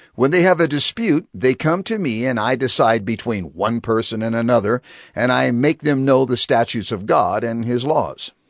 When they have a dispute, they come to me, and I decide between one person and another, and I make them know the statutes of God and His laws.